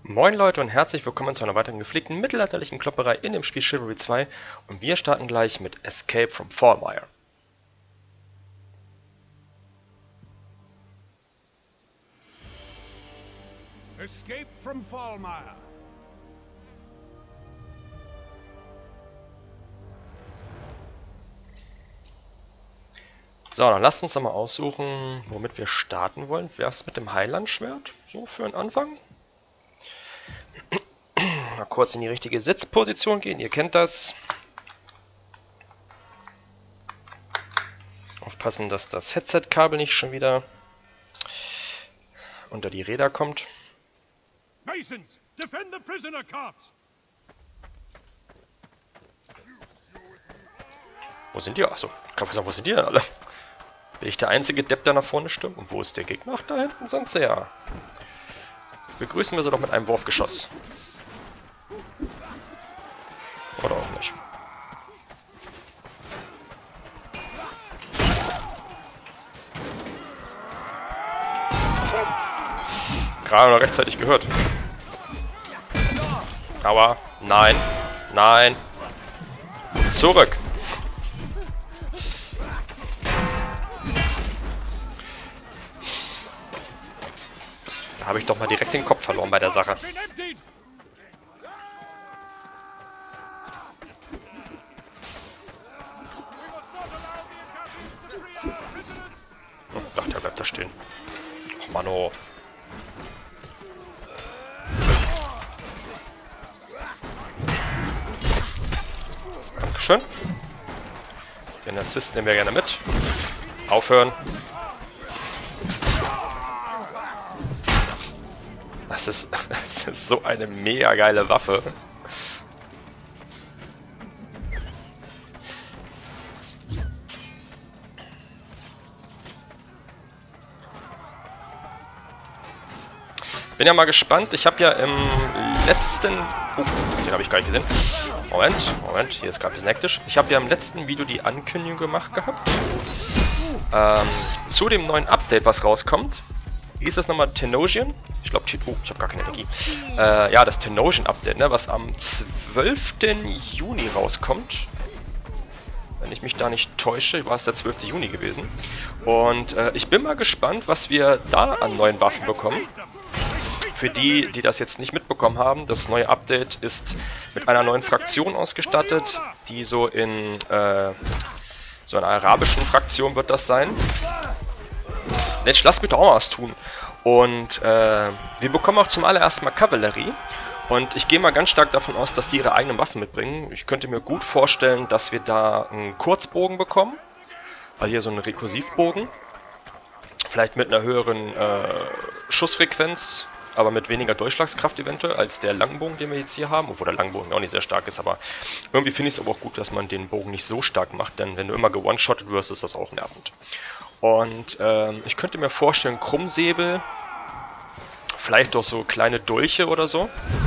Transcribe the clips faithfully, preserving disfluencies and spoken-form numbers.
Moin Leute und herzlich willkommen zu einer weiteren gepflegten mittelalterlichen Klopperei in dem Spiel Chivalry zwei und wir starten gleich mit Escape from Falmire. Escape from Falmire. So, dann lasst uns doch mal aussuchen, womit wir starten wollen. Wär's mit dem Heilandschwert? So für einen Anfang. Mal kurz in die richtige Sitzposition gehen, ihr kennt das. Aufpassen, dass das Headset-Kabel nicht schon wieder unter die Räder kommt. Masons, defend the prisoner carts. Wo sind die? Achso, ich kann sagen, wo sind die denn alle? Bin ich der einzige Depp, der nach vorne stürmt? Und wo ist der Gegner? Ach, da hinten sind sie ja. Begrüßen wir sie doch mit einem Wurfgeschoss. Oder auch nicht. Gerade noch rechtzeitig gehört. Aber nein, nein. Zurück. Da habe ich doch mal direkt den Kopf verloren bei der Sache. Oh, ach, der bleibt da stehen. Och, Mano. Dankeschön. Den Assist nehmen wir gerne mit. Aufhören. Das ist, das ist so eine mega geile Waffe. Bin ja mal gespannt. Ich habe ja im letzten... Oh, den habe ich gar nicht gesehen. Moment, Moment, hier ist gerade ein bisschen hektisch. Ich habe ja im letzten Video die Ankündigung gemacht gehabt. Ähm, zu dem neuen Update, was rauskommt. Wie ist das nochmal? Tenosian? Ich glaube, oh, ich habe gar keine Energie. Äh, ja, das Tenosian Update, ne, was am zwölften Juni rauskommt. Wenn ich mich da nicht täusche, war es der zwölfte Juni gewesen. Und äh, ich bin mal gespannt, was wir da an neuen Waffen bekommen. Für die, die das jetzt nicht mitbekommen haben, das neue Update ist mit einer neuen Fraktion ausgestattet, die so in äh, so einer arabischen Fraktion wird das sein. Mensch, lass mich doch auch mal was tun. Und äh, wir bekommen auch zum allerersten Mal Kavallerie. Und ich gehe mal ganz stark davon aus, dass die ihre eigenen Waffen mitbringen. Ich könnte mir gut vorstellen, dass wir da einen Kurzbogen bekommen. Also hier so einen Rekursivbogen. Vielleicht mit einer höheren äh, Schussfrequenz, aber mit weniger Durchschlagskraft eventuell als der Langbogen, den wir jetzt hier haben. Obwohl der Langbogen auch nicht sehr stark ist, aber irgendwie finde ich es aber auch gut, dass man den Bogen nicht so stark macht. Denn wenn du immer ge-one-shottet wirst, ist das auch nervend. Und ähm, ich könnte mir vorstellen, Krummsäbel, vielleicht auch so kleine Dolche oder so.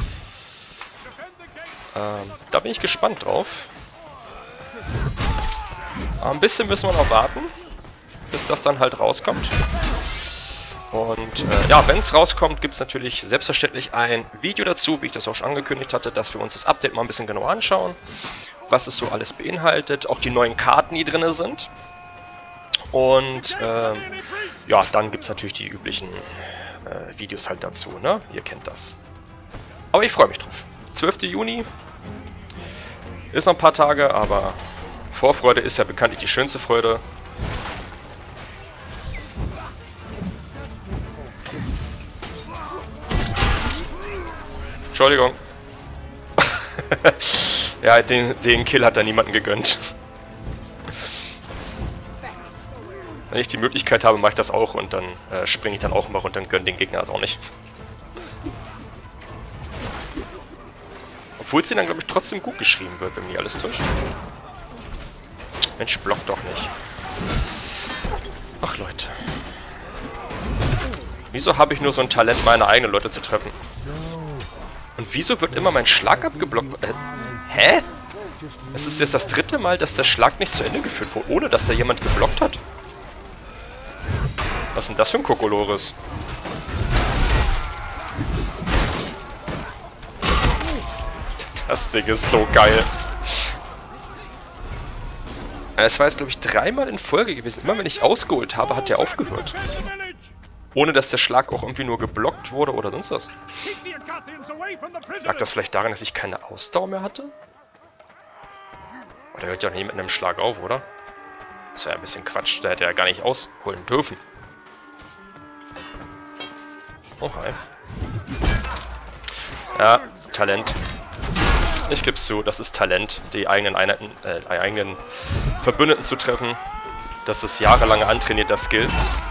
Ähm, da bin ich gespannt drauf. Aber ein bisschen müssen wir noch warten, bis das dann halt rauskommt. Und äh, ja, wenn es rauskommt, gibt es natürlich selbstverständlich ein Video dazu, wie ich das auch schon angekündigt hatte, dass wir uns das Update mal ein bisschen genauer anschauen, was es so alles beinhaltet, auch die neuen Karten, die drin sind. Und ähm, ja, dann gibt es natürlich die üblichen äh, Videos halt dazu, ne? Ihr kennt das. Aber ich freue mich drauf. zwölfte Juni ist noch ein paar Tage, aber Vorfreude ist ja bekanntlich die schönste Freude. Entschuldigung. Ja, den, den Kill hat da niemanden gegönnt. Wenn ich die Möglichkeit habe, mache ich das auch und dann äh, springe ich dann auch mal runter und gönne den Gegner das auch nicht. Obwohl sie dann, glaube ich, trotzdem gut geschrieben wird, wenn mich alles täuscht. Mensch, block doch nicht. Ach, Leute. Wieso habe ich nur so ein Talent, meine eigenen Leute zu treffen? Und wieso wird immer mein Schlag abgeblockt? Äh, hä? Es ist jetzt das dritte Mal, dass der Schlag nicht zu Ende geführt wurde, ohne dass da jemand geblockt hat. Was ist denn das für ein Kokolores? Das Ding ist so geil. Es war jetzt, glaube ich, dreimal in Folge gewesen. Immer wenn ich ausgeholt habe, hat der aufgehört. Ohne dass der Schlag auch irgendwie nur geblockt wurde oder sonst was. Lag das vielleicht daran, dass ich keine Ausdauer mehr hatte? Oh, der hört ja nicht mit einem Schlag auf, oder? Das wäre ein bisschen Quatsch. Der hätte ja gar nicht ausholen dürfen. Oh, hi. Ja, Talent. Ich gebe es zu, das ist Talent, die eigenen Einheiten, äh, die eigenen Verbündeten zu treffen. Das ist jahrelang antrainiert, das Skill.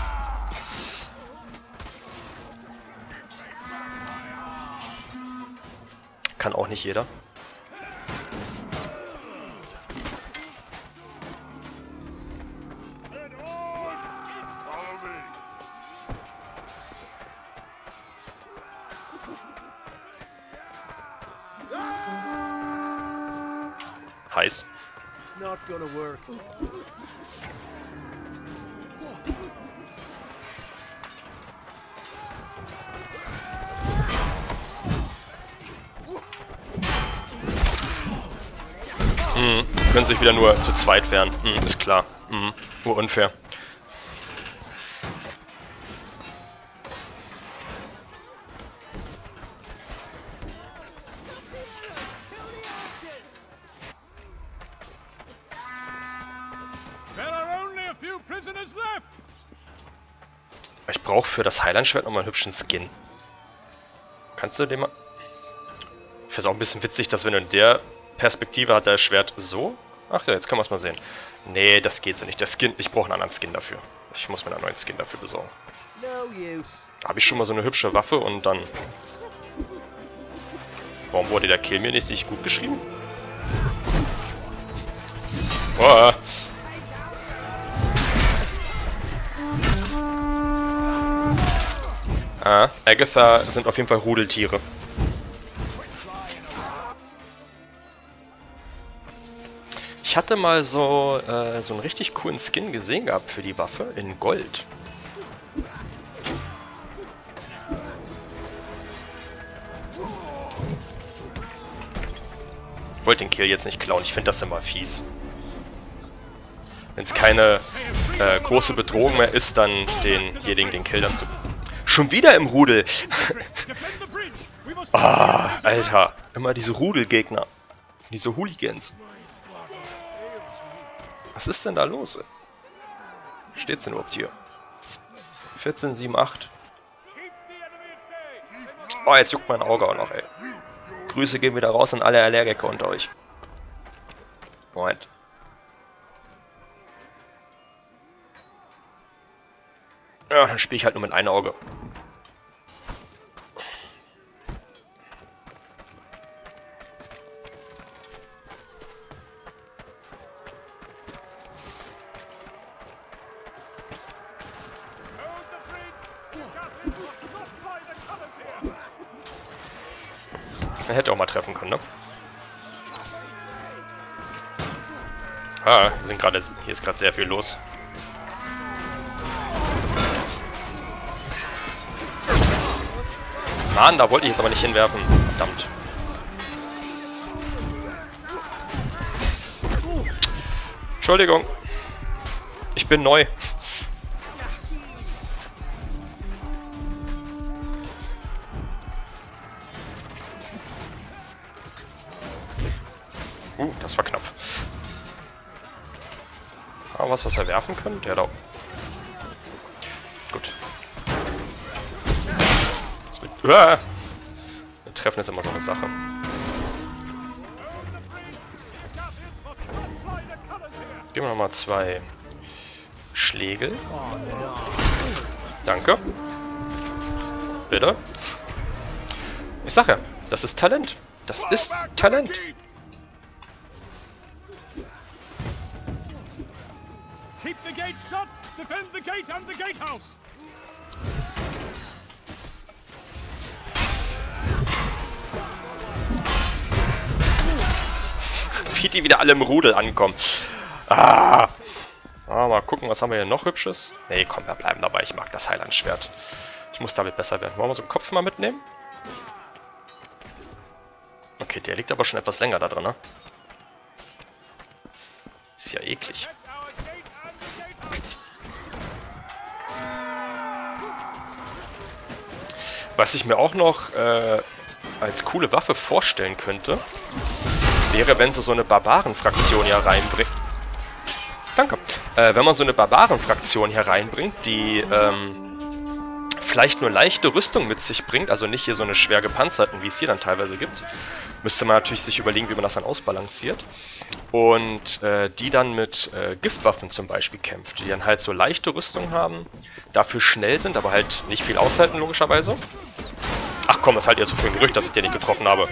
Kann auch nicht jeder. Heiß. Not gonna work. Mhm. Können sich wieder nur zu zweit wehren. Mhm, ist klar. Mhm. Nur unfair. Ich brauche für das Highland-Schwert nochmal einen hübschen Skin. Kannst du den mal... Ich finde es auch ein bisschen witzig, dass wenn du in der Perspektive hat das Schwert so... Ach ja, jetzt können wir es mal sehen. Nee, das geht so nicht. Der Skin... Ich brauche einen anderen Skin dafür. Ich muss mir einen neuen Skin dafür besorgen. Habe ich schon mal so eine hübsche Waffe und dann... Warum wurde der Kill mir nicht sich gut geschrieben? Oh. Ah, Agatha sind auf jeden Fall Rudeltiere. Ich hatte mal so, äh, so einen richtig coolen Skin gesehen gehabt für die Waffe in Gold. Ich wollte den Kill jetzt nicht klauen, ich finde das immer fies. Wenn es keine äh, große Bedrohung mehr ist, dann denjenigen den Kill dann zu... Schon wieder im Rudel! Ah, Alter. Immer diese Rudelgegner. Diese Hooligans. Was ist denn da los? Wie steht's denn überhaupt hier? vierzehn, sieben, acht. Oh, jetzt juckt mein Auge auch noch, ey. Grüße gehen wieder raus an alle Allergiker unter euch. Moment. Ja, dann spiele ich halt nur mit einem Auge. Er hätte auch mal treffen können, ne? Ah, sind gerade, hier ist gerade sehr viel los. Mann, da wollte ich jetzt aber nicht hinwerfen. Verdammt. Entschuldigung. Ich bin neu. Uh, das war knapp. Aber was, was wir werfen können? Der da. Gut. Das mit, uh, mit Treffen ist immer so eine Sache. Geben wir nochmal zwei Schlägel. Danke. Bitte. Ich sag ja, das ist Talent. Das ist Talent. Keep the gate shut. Defend the gate and the gatehouse. Wie die wieder alle im Rudel ankommen. Ah. ah. Mal gucken, was haben wir hier noch Hübsches? Nee, komm, wir bleiben dabei. Ich mag das Highland-Schwert. Ich muss damit besser werden. Wollen wir so einen Kopf mal mitnehmen? Okay, der liegt aber schon etwas länger da drin, ne? Ist ja eklig. Was ich mir auch noch äh, als coole Waffe vorstellen könnte, wäre, wenn sie so eine Barbaren-Fraktion hier reinbringt. Danke. Äh, wenn man so eine Barbaren-Fraktion hier reinbringt, die ähm, vielleicht nur leichte Rüstung mit sich bringt, also nicht hier so eine schwer gepanzerten, wie es hier dann teilweise gibt, müsste man natürlich sich überlegen, wie man das dann ausbalanciert. Und äh, die dann mit äh, Giftwaffen zum Beispiel kämpft, die dann halt so leichte Rüstung haben, dafür schnell sind, aber halt nicht viel aushalten, logischerweise. Ach komm, das ist halt eher so für ein Gerücht, dass ich den nicht getroffen habe.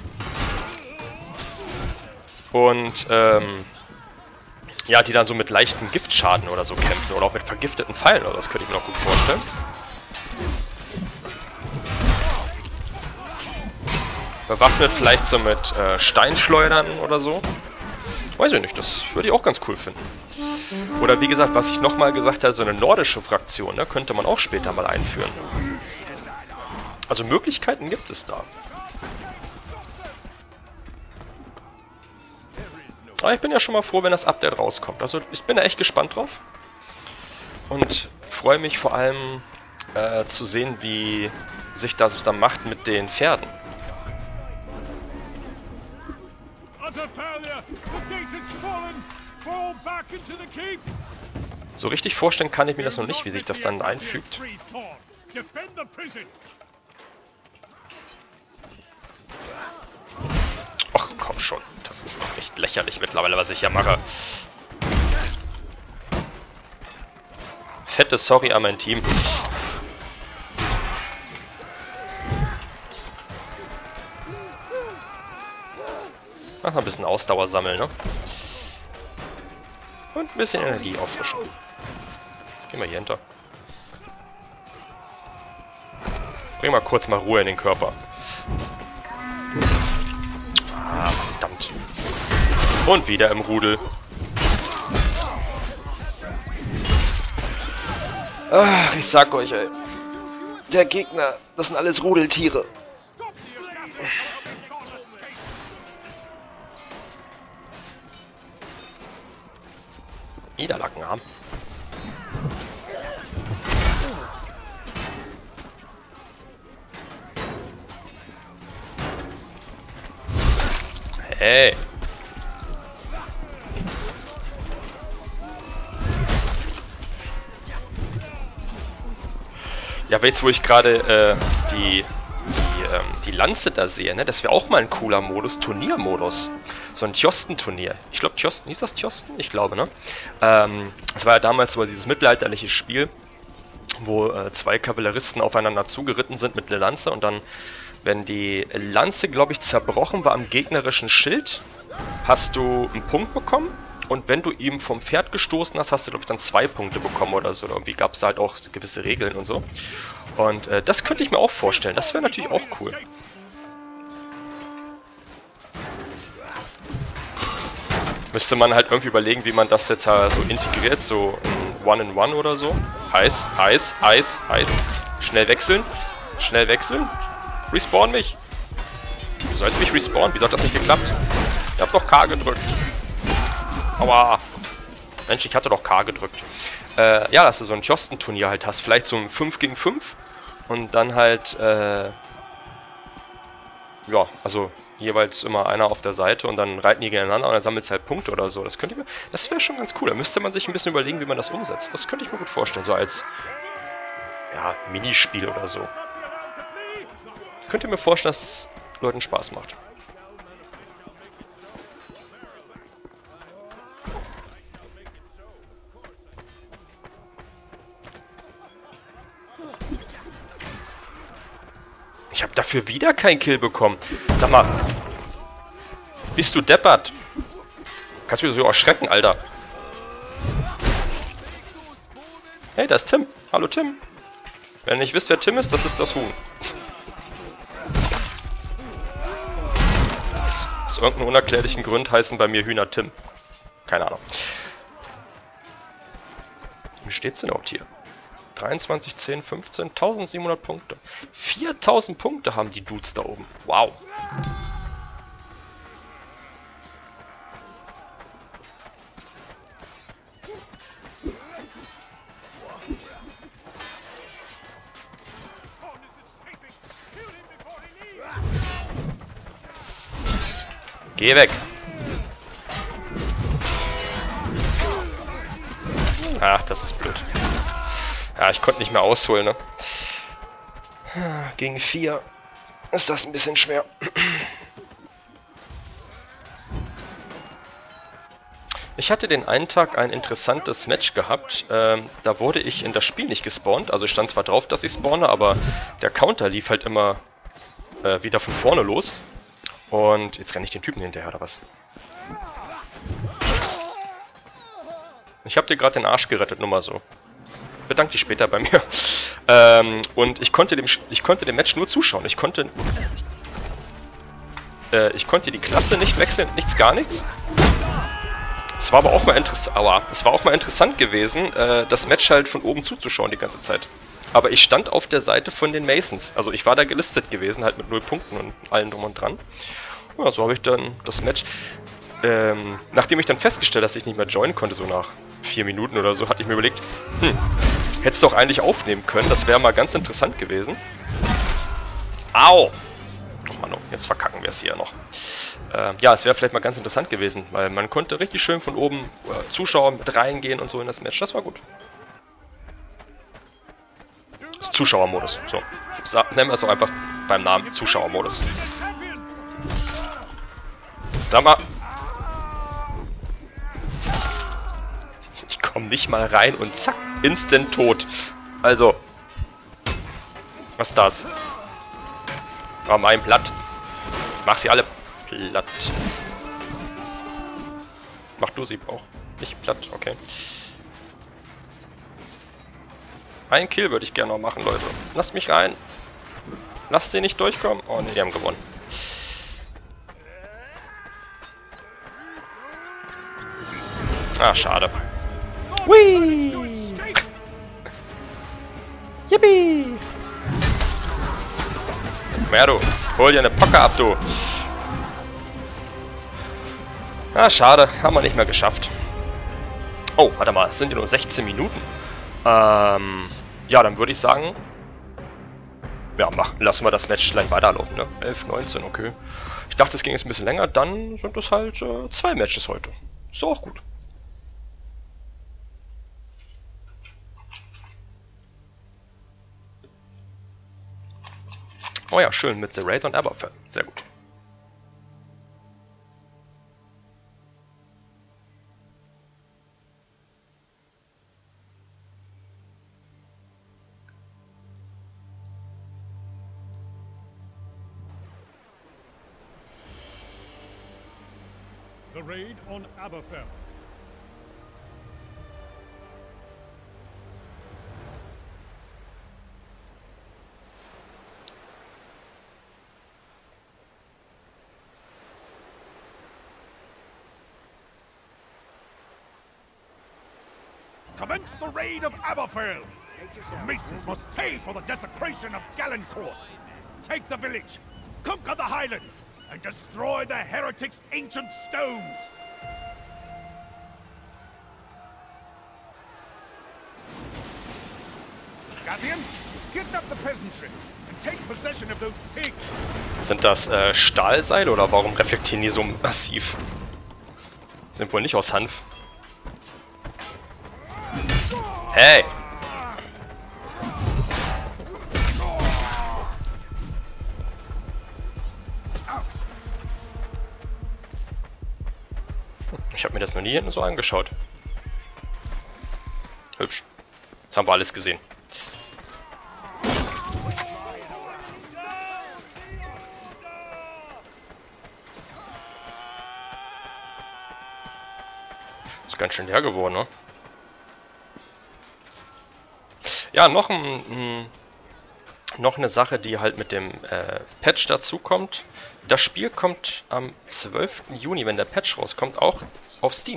Und, ähm, ja, die dann so mit leichten Giftschaden oder so kämpfen, oder auch mit vergifteten Pfeilen oder so, das könnte ich mir noch gut vorstellen. Bewaffnet vielleicht so mit äh, Steinschleudern oder so. Weiß ich nicht, das würde ich auch ganz cool finden. Oder wie gesagt, was ich nochmal gesagt habe, so eine nordische Fraktion, ne, könnte man auch später mal einführen. Also Möglichkeiten gibt es da. Aber ich bin ja schon mal froh, wenn das Update rauskommt. Also ich bin da echt gespannt drauf. Und freue mich vor allem äh, zu sehen, wie sich das dann macht mit den Pferden. So richtig vorstellen kann ich mir das noch nicht, wie sich das dann einfügt. Ach komm schon, das ist doch echt lächerlich mittlerweile, was ich hier mache. Fette Sorry an mein Team. Mach mal ein bisschen Ausdauer sammeln, ne? Und ein bisschen Energie auffrischen. Gehen wir hier hinter. Bring mal kurz mal Ruhe in den Körper. Ah, verdammt. Und wieder im Rudel. Ach, ich sag euch, ey. Der Gegner, das sind alles Rudeltiere. Niederlackenarm. Hey. Ja, aber jetzt wo ich gerade äh, die, die, ähm, die Lanze da sehe, ne, das wäre auch mal ein cooler Modus, Turniermodus. So ein Tjosten-Turnier. Ich glaube, Tjosten, hieß das Tjosten? Ich glaube, ne? Ähm, das war ja damals so dieses mittelalterliche Spiel, wo äh, zwei Kavalleristen aufeinander zugeritten sind mit der Lanze und dann, wenn die Lanze, glaube ich, zerbrochen war am gegnerischen Schild, hast du einen Punkt bekommen und wenn du ihm vom Pferd gestoßen hast, hast du, glaube ich, dann zwei Punkte bekommen oder so. Oder irgendwie gab es da halt auch gewisse Regeln und so. Und äh, das könnte ich mir auch vorstellen. Das wäre natürlich auch cool. Müsste man halt irgendwie überlegen, wie man das jetzt halt so integriert, so in One-in-One oder so. Heiß, heiß, heiß, heiß. Schnell wechseln. Schnell wechseln. Respawn mich. Wie soll es mich respawnen? Wieso hat das nicht geklappt? Ich hab doch K gedrückt. Aua. Mensch, ich hatte doch K gedrückt. Äh, ja, dass du so ein Tjosten-Turnier halt hast. Vielleicht so ein fünf gegen fünf. Und dann halt, äh... ja, also jeweils immer einer auf der Seite und dann reiten die gegeneinander und dann sammelt es halt Punkte oder so. Das könnte ich mir, das wäre schon ganz cool. Da müsste man sich ein bisschen überlegen, wie man das umsetzt. Das könnte ich mir gut vorstellen, so als, ja, Minispiel oder so. Könnt ihr mir vorstellen, dass es Leuten Spaß macht. Ich habe dafür wieder keinen Kill bekommen. Sag mal. Bist du deppert? Kannst du mich so erschrecken, Alter. Hey, da ist Tim. Hallo, Tim. Wenn ihr nicht wisst, wer Tim ist, das ist das Huhn. Aus, aus irgendeinem unerklärlichen Grund heißen bei mir Hühner Tim. Keine Ahnung. Wie steht's denn überhaupt hier? dreiundzwanzig, zehn, fünfzehn, eintausendsiebenhundert Punkte. viertausend Punkte haben die Dudes da oben. Wow. Geh weg. Ach, das ist blöd. Ja, ich konnte nicht mehr ausholen, ne? Gegen vier ist das ein bisschen schwer. Ich hatte den einen Tag ein interessantes Match gehabt. Ähm, da wurde ich in das Spiel nicht gespawnt. Also ich stand zwar drauf, dass ich spawne, aber der Counter lief halt immer äh, wieder von vorne los. Und jetzt renne ich den Typen hinterher, oder was? Ich habe dir gerade den Arsch gerettet, nur mal so. Bedank dich später bei mir. ähm, und ich konnte dem ich konnte dem Match nur zuschauen. Ich konnte äh, ich konnte die Klasse nicht wechseln, nichts gar nichts. Es war aber auch mal interessant, aua, es war auch mal interessant gewesen, äh, das Match halt von oben zuzuschauen die ganze Zeit. Aber ich stand auf der Seite von den Masons. Also ich war da gelistet gewesen, halt mit null Punkten und allem drum und dran. Ja, so habe ich dann das Match. Ähm, nachdem ich dann festgestellt, dass ich nicht mehr joinen konnte, so nach vier Minuten oder so, hatte ich mir überlegt, hm, hättest du auch eigentlich aufnehmen können, das wäre mal ganz interessant gewesen. Au! Oh Mann, jetzt verkacken wir es hier noch. Ähm, ja, es wäre vielleicht mal ganz interessant gewesen, weil man konnte richtig schön von oben äh, Zuschauer mit reingehen und so in das Match, das war gut. Zuschauermodus, so. Nennen wir es auch einfach beim Namen Zuschauermodus. Sag mal. Ich komme nicht mal rein und zack, instant tot. Also. Was ist das? Oh, mein Blatt. Ich mach sie alle platt. Mach du sie auch nicht platt, okay. Ein Kill würde ich gerne noch machen, Leute. Lasst mich rein. Lasst sie nicht durchkommen. Oh ne, die haben gewonnen. Ah, schade. Whee! Yippie! Komm her, du. Hol dir eine Pocke ab, du. Ah, schade. Haben wir nicht mehr geschafft. Oh, warte mal. Es sind ja nur sechzehn Minuten. Ähm, ja, dann würde ich sagen, ja, mach, lassen wir das Match gleich weiterlaufen, ne? elf, neunzehn, okay. Ich dachte, es ging jetzt ein bisschen länger, dann sind es halt äh, zwei Matches heute. Ist auch gut. Oh ja, schön, mit The Raid und Aberfell. Sehr gut. The raid on Aberfell. Commence the raid of Aberfell! The Masons must pay for the desecration of Gallencourt! Take the village, conquer the Highlands, and destroy the heretics' ancient stones! Gathians, kidnap the peasantry and take possession of those pigs! Sind das äh, Stahlseile oder warum reflektieren die so massiv? Sind wohl nicht aus Hanf. Hey! Ich habe mir das noch nie hinten so angeschaut. Hübsch. Jetzt haben wir alles gesehen. Ist ganz schön leer geworden, ne? Ja, noch ein, noch eine Sache, die halt mit dem äh, Patch dazu kommt. Das Spiel kommt am zwölften Juni, wenn der Patch rauskommt, auch auf Steam.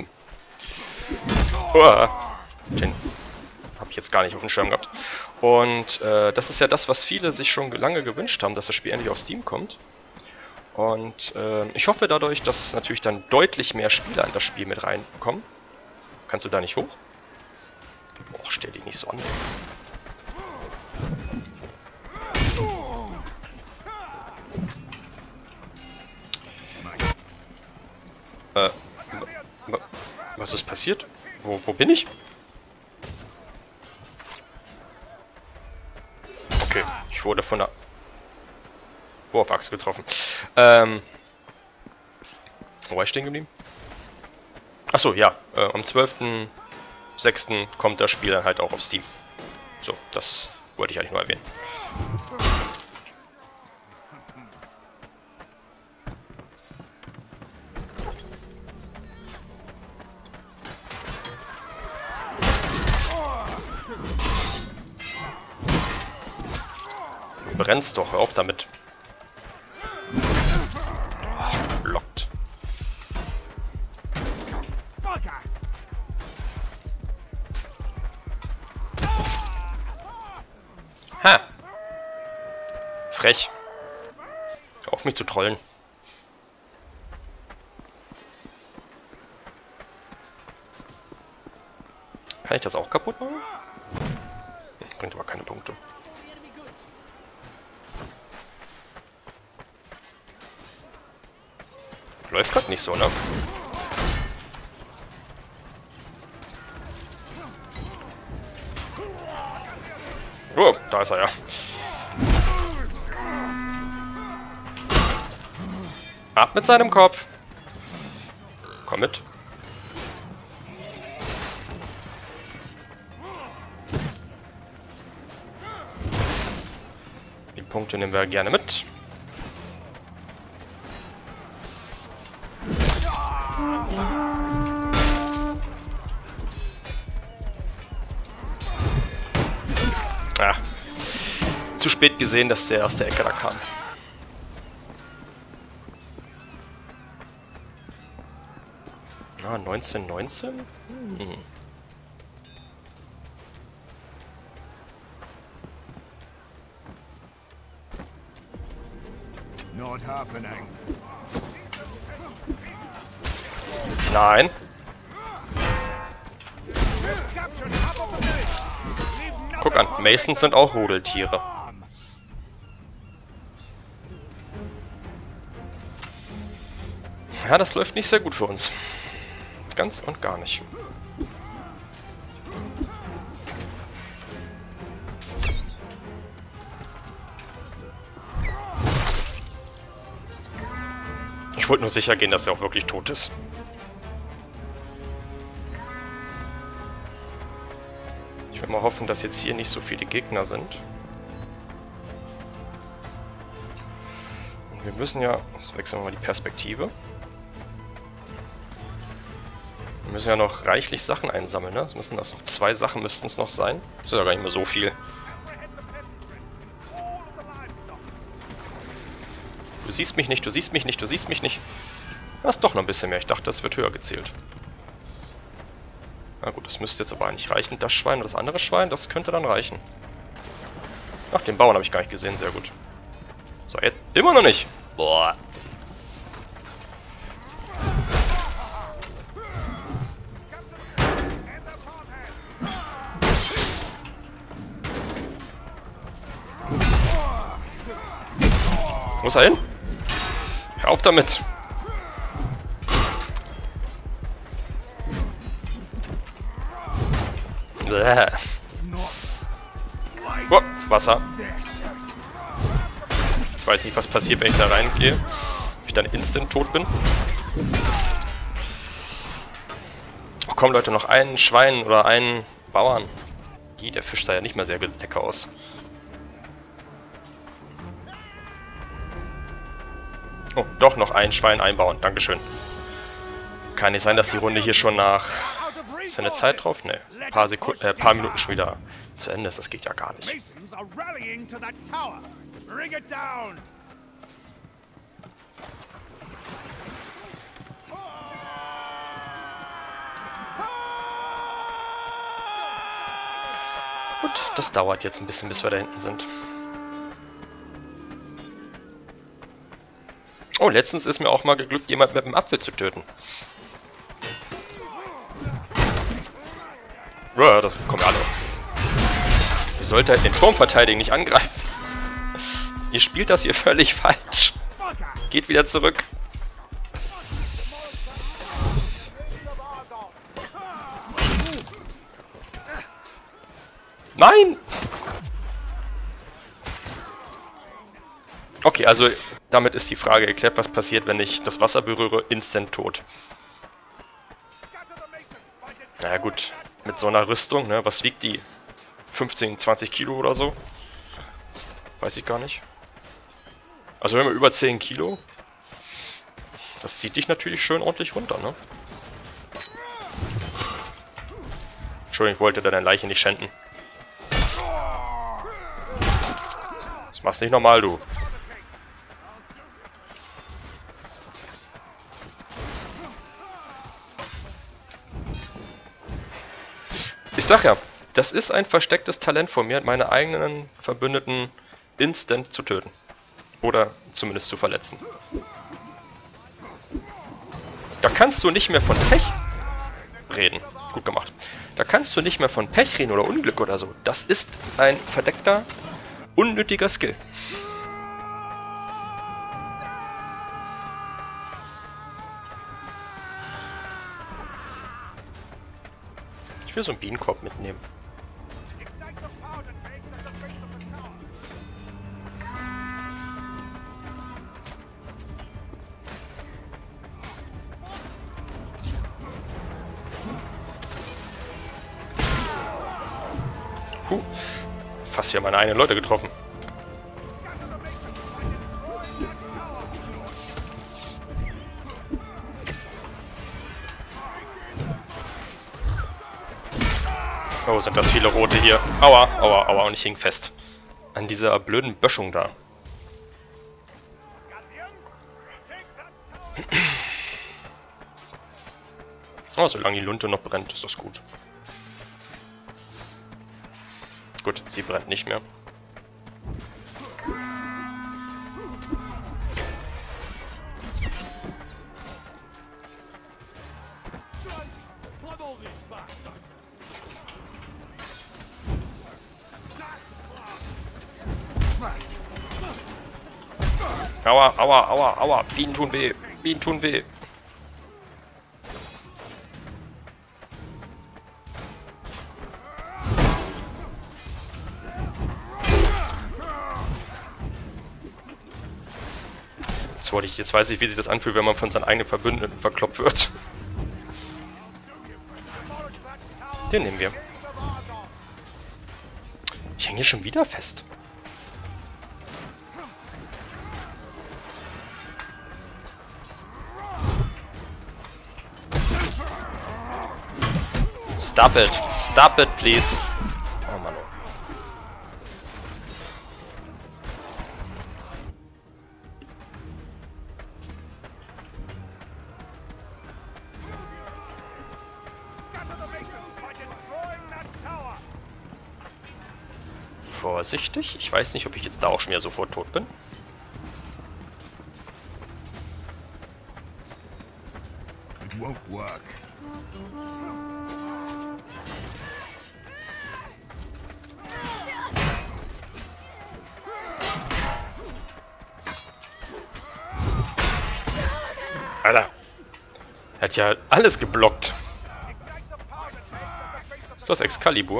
Oh, den habe ich jetzt gar nicht auf dem Schirm gehabt. Und äh, das ist ja das, was viele sich schon lange gewünscht haben, dass das Spiel endlich auf Steam kommt. Und äh, ich hoffe dadurch, dass natürlich dann deutlich mehr Spieler in das Spiel mit reinkommen. Kannst du da nicht hoch? Och, stell dich nicht so an. Was ist passiert? Wo, wo bin ich? Okay, ich wurde von der Wurfachse getroffen. Ähm. Wo war ich stehen geblieben? Achso, ja. Äh, am zwölften sechsten kommt das Spiel dann halt auch auf Steam. So, das wollte ich eigentlich nur erwähnen. Du brennst doch, hör auf damit. Oh, blockt. Ha! Frech. Hör auf mich zu trollen. Kann ich das auch kaputt machen? Bringt aber keine Punkte. Läuft gerade nicht so, ne? Oh, da ist er ja. Ab mit seinem Kopf. Komm mit. Die Punkte nehmen wir gerne mit. Ah, zu spät gesehen, dass der aus der Ecke da kam. Ah, neunzehn neunzehn? Hm. Not happening. Nein. Guck an, Masons sind auch Rudeltiere. Ja, das läuft nicht sehr gut für uns. Ganz und gar nicht. Ich wollte nur sicher gehen, dass er auch wirklich tot ist. Ich will mal hoffen, dass jetzt hier nicht so viele Gegner sind. Und wir müssen ja... Jetzt wechseln wir mal die Perspektive. Wir müssen ja noch reichlich Sachen einsammeln, ne? Es müssen das noch zwei Sachen müssten es noch sein. Das ist ja gar nicht mehr so viel. Du siehst mich nicht, du siehst mich nicht, du siehst mich nicht. Das ist doch noch ein bisschen mehr. Ich dachte, das wird höher gezählt. Na gut, das müsste jetzt aber nicht reichen. Das Schwein und das andere Schwein, das könnte dann reichen. Ach, den Bauern habe ich gar nicht gesehen. Sehr gut. So, jetzt immer noch nicht. Boah. Wo ist er hin? Hör auf damit! Bäh. Oh, Wasser. Ich weiß nicht, was passiert, wenn ich da reingehe. Ob ich dann instant tot bin. Oh komm Leute, noch einen Schwein oder einen Bauern. Die, der Fisch sah ja nicht mehr sehr lecker aus. Oh, doch noch ein Schwein einbauen. Dankeschön. Kann nicht sein, dass die Runde hier schon nach... Ist da eine Zeit drauf? Ne. Ein paar Sekunden, äh, paar Minuten schon wieder zu Ende ist. Das geht ja gar nicht. Gut, das dauert jetzt ein bisschen, bis wir da hinten sind. Oh, letztens ist mir auch mal geglückt, jemand mit einem Apfel zu töten. Ja, das kommen alle. Ihr solltet halt den Turm verteidigen, nicht angreifen. Ihr spielt das hier völlig falsch. Geht wieder zurück. Nein! Okay, also damit ist die Frage geklärt, was passiert, wenn ich das Wasser berühre. Instant tot. Naja gut, mit so einer Rüstung, ne, was wiegt die? fünfzehn, zwanzig Kilo oder so? Das weiß ich gar nicht. Also wenn wir über zehn Kilo, das zieht dich natürlich schön ordentlich runter, ne? Entschuldigung, ich wollte deine Leiche nicht schänden. Das machst nicht normal, du. Ich sag ja, das ist ein verstecktes Talent von mir, meine eigenen Verbündeten instant zu töten. Oder zumindest zu verletzen. Da kannst du nicht mehr von Pech reden. Gut gemacht. Da kannst du nicht mehr von Pech reden oder Unglück oder so. Das ist ein verdeckter, unnötiger Skill. Ich will so einen Bienenkorb mitnehmen. Puh, fast hier meine eigenen Leute getroffen. Oh, sind das viele rote hier. Aua, aua, aua, und ich hing fest. An dieser blöden Böschung da. Oh, solange die Lunte noch brennt, ist das gut. Gut, sie brennt nicht mehr. Aua, aua, aua, aua. Bienen tun weh. Bienen tun weh. Jetzt wollte ich, jetzt weiß ich, wie sich das anfühlt, wenn man von seinen eigenen Verbündeten verkloppt wird. Den nehmen wir. Ich hänge hier schon wieder fest. Stop it. Stop it, please. Oh Mann. Vorsichtig. Ich weiß nicht, ob ich jetzt da auch schon wieder sofort tot bin. It won't work. Alter. Er hat ja alles geblockt. Ist das Excalibur?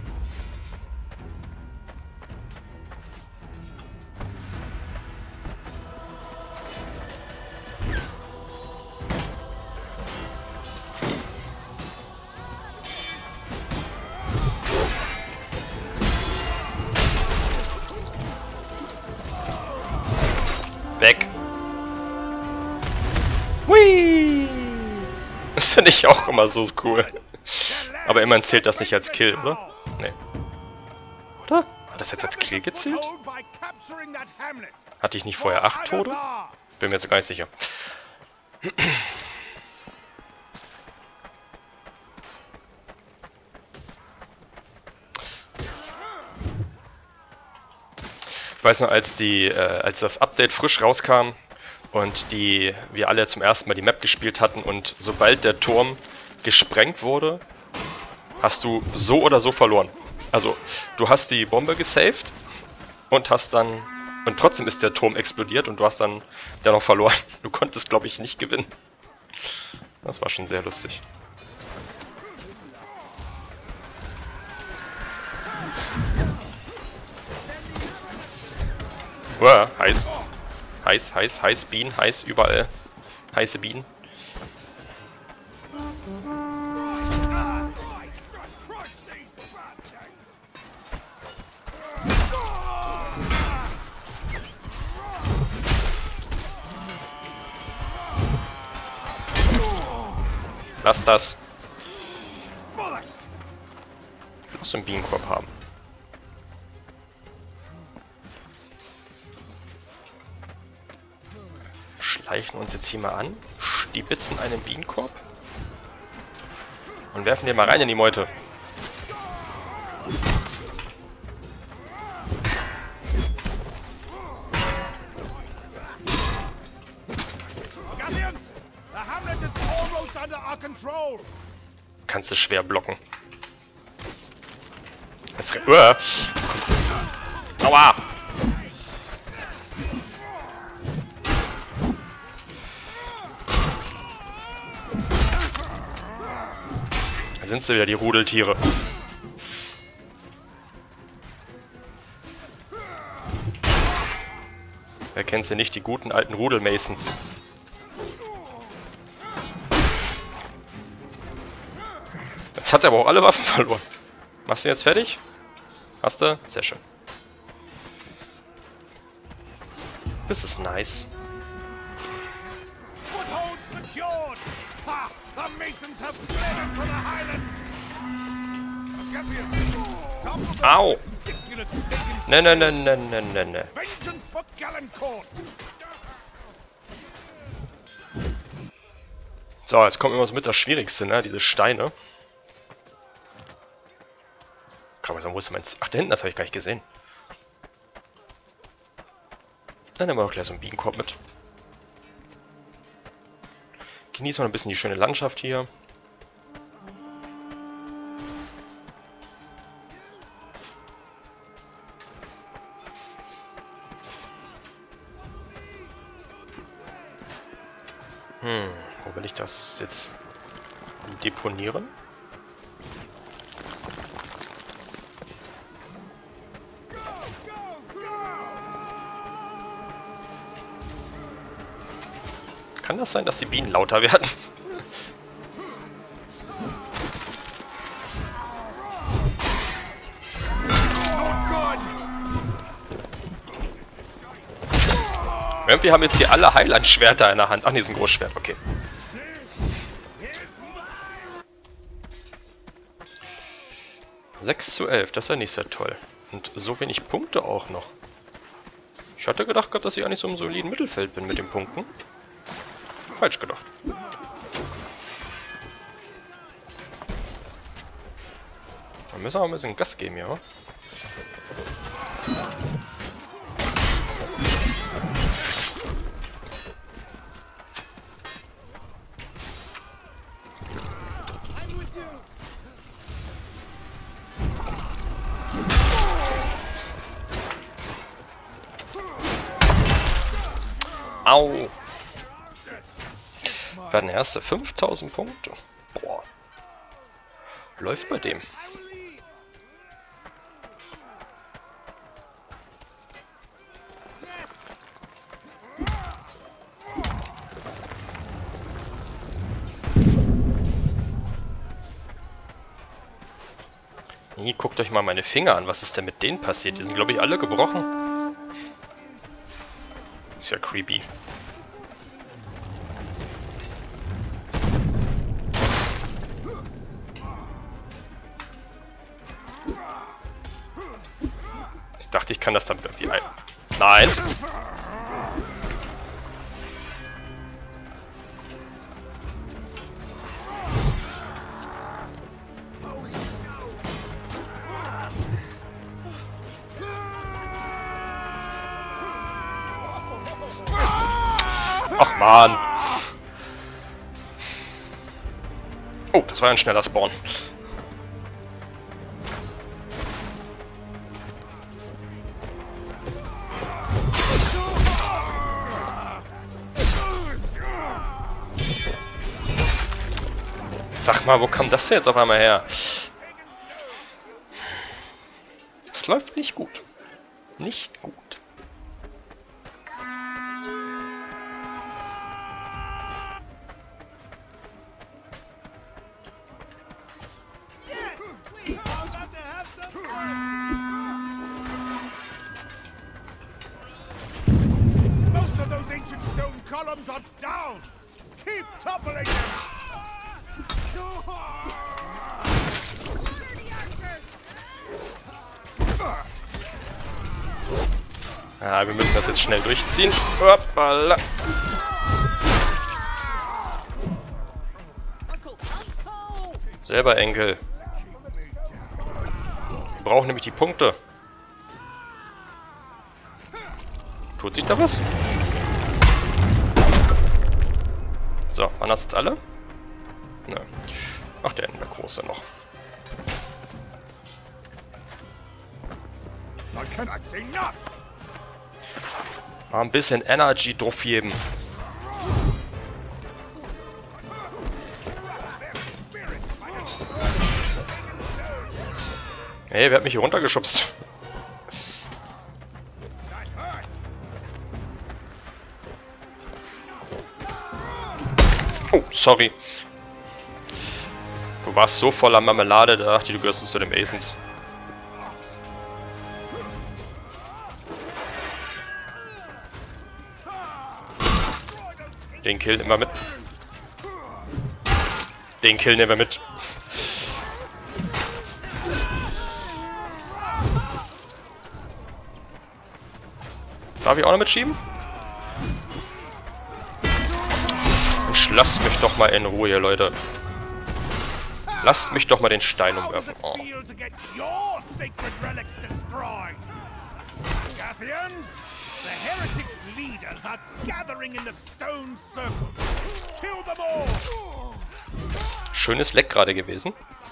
Weg. Hui! Das finde ich auch immer so cool. Aber immerhin zählt das nicht als Kill, oder? Nee. Oder? Hat das jetzt als Kill gezählt? Hatte ich nicht vorher acht Tode? Bin mir jetzt gar nicht sicher. Ich weiß noch, als die, äh, als das Update frisch rauskam und die wir alle zum ersten Mal die Map gespielt hatten und sobald der Turm gesprengt wurde, hast du so oder so verloren. Also, du hast die Bombe gesaved und hast dann und trotzdem ist der Turm explodiert und du hast dann dennoch verloren. Du konntest, glaube ich, nicht gewinnen. Das war schon sehr lustig. Uah, heiß. Heiß, heiß, heiß, Bienen, heiß, überall. Heiße Bienen. Lass das. Ich muss einen Bienenkorb haben. Schleichen uns jetzt hier mal an, stibitzen einen Bienenkorb und werfen den mal rein in die Meute. Kannst du schwer blocken. Das uh. Aua! Da sind sie wieder, die Rudeltiere. Wer kennt sie nicht, die guten alten Rudelmasons? Jetzt hat er aber auch alle Waffen verloren. Machst du jetzt fertig? Hast du? Sehr schön. Das ist nice. Au! Ne, ne, ne, ne, ne, ne, ne. So, jetzt kommt immer so mit das Schwierigste, ne? Diese Steine. Kann man sagen, wo ist mein... Ach, da hinten, das habe ich gar nicht gesehen. Dann nehmen wir auch gleich so einen Bienenkorb mit. Genießen wir ein bisschen die schöne Landschaft hier. Hm, wo will ich das jetzt deponieren? Kann das sein, dass die Bienen lauter werden? Irgendwie haben jetzt hier alle Heilandschwerter in der Hand. Ach nee, ist ein Großschwert, okay. sechs zu elf, das ist ja nicht sehr toll. Und so wenig Punkte auch noch. Ich hatte gedacht, dass ich eigentlich so im soliden Mittelfeld bin mit den Punkten. Falsch gedacht. Da müssen wir auch ein bisschen Gas geben, ja. Au! Werden erste fünftausend Punkte. Boah. Läuft bei dem. Hier, guckt euch mal meine Finger an. Was ist denn mit denen passiert? Die sind, glaube ich, alle gebrochen. Ist ja creepy. Ich dachte, ich kann das dann irgendwie ein... Nein! Ach man! Oh, das war ein schneller Spawn. Sag mal, wo kam das denn jetzt auf einmal her? Es läuft nicht gut. Nicht gut. bottoms are down. Keep toppling them. Ja, wir müssen das jetzt schnell durchziehen. Hoppala. Selber Enkel. Wir brauchen nämlich die Punkte. Tut sich da was? So, waren das jetzt alle? Nö. Ach, der, der Große noch. I cannot see none. Mal ein bisschen Energy drauf geben. Hey, wer hat mich hier runtergeschubst? Oh, sorry. Du warst so voller Marmelade, da dachte ich, du gehörst zu den Masons. Den Kill nehmen wir mit. Den Kill nehmen wir mit. Darf ich auch noch mitschieben? Mensch, lasst mich doch mal in Ruhe hier, Leute. Lasst mich doch mal den Stein umwerfen. Oh. The heretics' leaders are gathering in the stone circle. Kill them all. Schönes Leck gerade gewesen.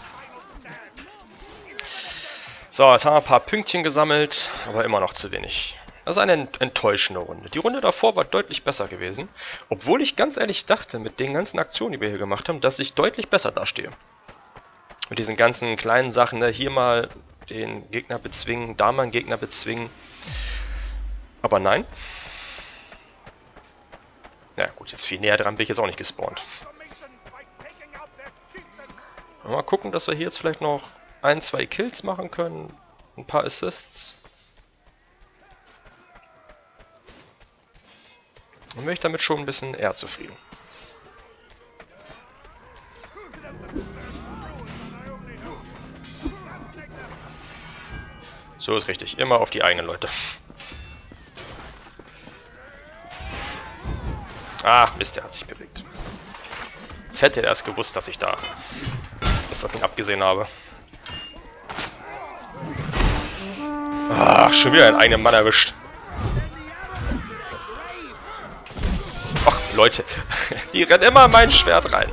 So, jetzt haben wir ein paar Pünktchen gesammelt, aber immer noch zu wenig. Das ist eine enttäuschende Runde. Die Runde davor war deutlich besser gewesen, obwohl ich ganz ehrlich dachte, mit den ganzen Aktionen, die wir hier gemacht haben, dass ich deutlich besser dastehe. Mit diesen ganzen kleinen Sachen, ne? Hier mal den Gegner bezwingen, da mal einen Gegner bezwingen. Aber nein. Na gut, jetzt viel näher dran bin ich jetzt auch nicht gespawnt. Mal gucken, dass wir hier jetzt vielleicht noch ein, zwei Kills machen können. Ein paar Assists. Dann bin ich damit schon ein bisschen eher zufrieden. So ist richtig. Immer auf die eigenen Leute. Ach, Mist, der hat sich bewegt. Jetzt hätte er erst gewusst, dass ich da das auf ihn abgesehen habe. Ach, schon wieder einen eigenen Mann erwischt. Ach, Leute, die rennen immer in mein Schwert rein.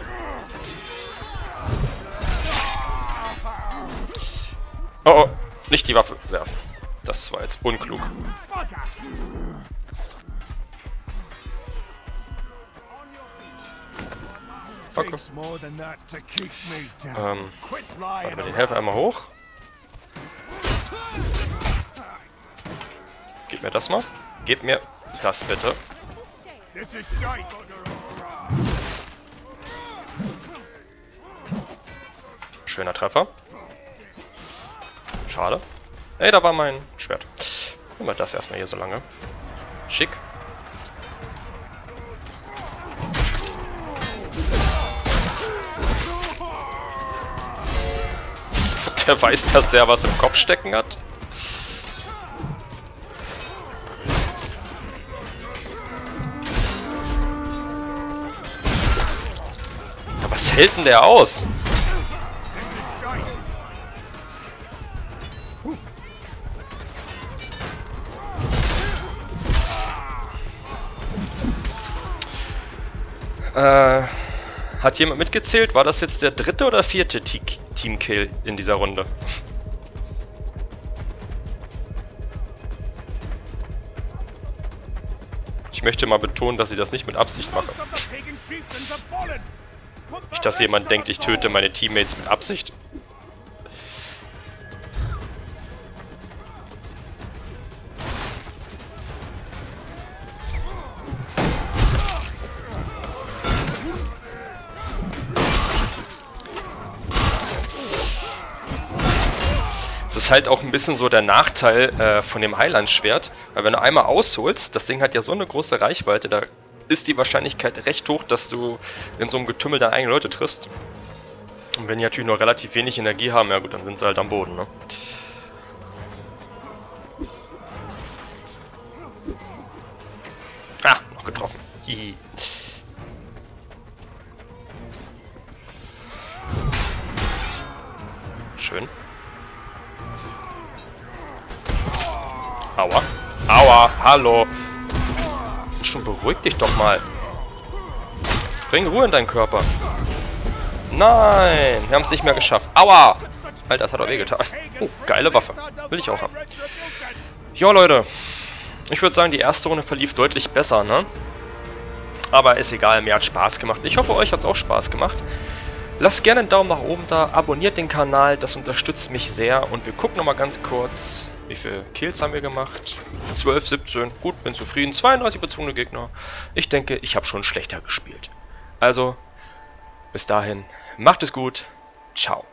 Oh, oh, nicht die Waffe werfen. Das war jetzt unklug. Okay. Ähm, warte mal, den Helfer einmal hoch. Gib mir das mal. Gib mir das bitte. Schöner Treffer. Schade. Ey, da war mein Schwert. Nehmen wir das erstmal hier so lange. Schick. Der weiß, dass der was im Kopf stecken hat. Ja, was hält denn der aus? Äh, hat jemand mitgezählt? War das jetzt der dritte oder vierte Team-Kill in dieser Runde? Ich möchte mal betonen, dass ich das nicht mit Absicht mache. Nicht, dass jemand denkt, ich töte meine Teammates mit Absicht. Das ist halt auch ein bisschen so der Nachteil äh, von dem Highland-Schwert, weil wenn du einmal ausholst, das Ding hat ja so eine große Reichweite, da ist die Wahrscheinlichkeit recht hoch, dass du in so einem Getümmel deine eigenen Leute triffst. Und wenn die natürlich nur relativ wenig Energie haben, ja gut, dann sind sie halt am Boden, ne? Ah, noch getroffen. Hihi. Schön. Aua. Aua, hallo. Schon beruhig dich doch mal. Bring Ruhe in deinen Körper. Nein, wir haben es nicht mehr geschafft. Aua. Alter, das hat doch wehgetan. Oh, geile Waffe. Will ich auch haben. Jo, Leute. Ich würde sagen, die erste Runde verlief deutlich besser, ne? Aber ist egal, mir hat Spaß gemacht. Ich hoffe, euch hat es auch Spaß gemacht. Lasst gerne einen Daumen nach oben da, abonniert den Kanal, das unterstützt mich sehr. Und wir gucken nochmal ganz kurz, wie viele Kills haben wir gemacht? zwölf, siebzehn, gut, bin zufrieden. zweiunddreißig bezogene Gegner. Ich denke, ich habe schon schlechter gespielt. Also, bis dahin, macht es gut, ciao.